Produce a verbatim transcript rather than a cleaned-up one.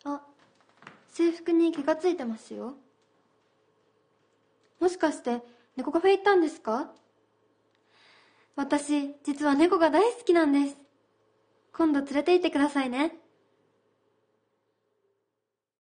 あ、制服に気がついてますよ。もしかして猫カフェ行ったんですか？私、実は猫が大好きなんです。今度連れて行ってくださいね。